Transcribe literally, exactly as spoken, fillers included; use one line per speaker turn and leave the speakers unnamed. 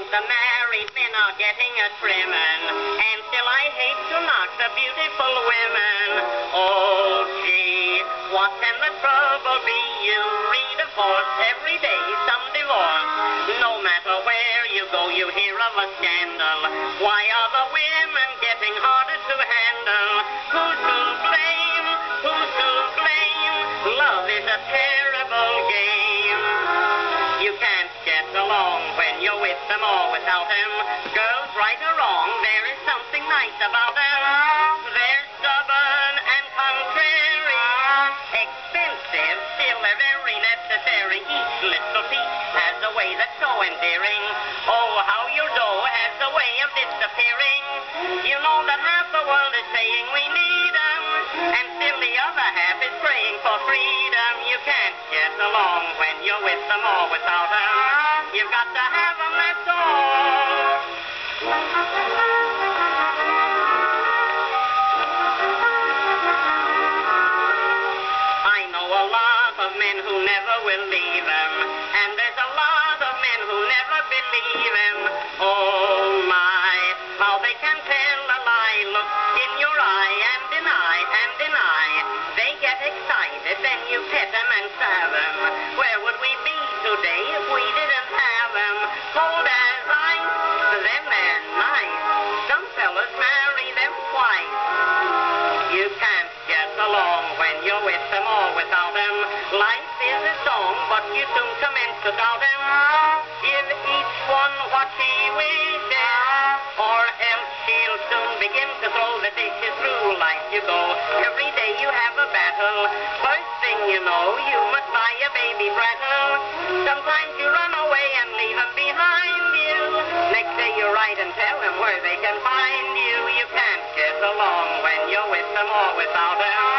the married men are getting a trimmin', and still I hate to knock the beautiful women. Oh, gee, what can the trouble be? You read, of course, every day some divorce. No matter where you go, you hear of a scandal. Why are the women getting harder to handle? Who's to blame? Who's to blame? Love is a terrible game. You can't get along when you're with them or without them. Girls, right or wrong, there is something nice about them. They're stubborn and contrary, expensive, still they're very necessary. Each little piece has a way that's so endearing. Oh, how your dough has a way of disappearing. You know that half the world is saying we need them, and still the other half is praying for freedom. You can't get along when you're with them or without them. You've got to have them, that's all. I know a lot of men who never will leave them, and there's a lot of men who never believe him. Oh my, how they can tell a lie. Look in your eye and deny and deny. They get excited, then you pet them and stab them. Where would we be today if we didn't have them? Cold as ice, then they're nice. Some fellas marry them twice. You can't get along when you're with them or without them. Life is a song, but you soon commence to doubt them. Give each one what she wishes, or else she'll soon begin to throw the dishes. Through life you go, every day you have a battle. First thing you know, you must buy a baby brattle. Sometimes you run away and leave them behind you. Next day you write and tell them where they can find you. You can't get along when you're with them or without them.